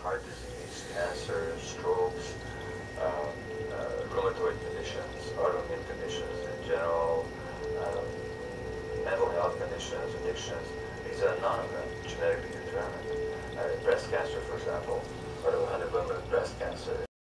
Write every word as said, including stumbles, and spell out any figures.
heart disease, cancer, strokes, um, uh, rheumatoid conditions, autoimmune conditions in general, um, mental health conditions, addictions. These are none of them genetically determined. Uh, breast cancer, for example, out of one hundred women with breast cancer,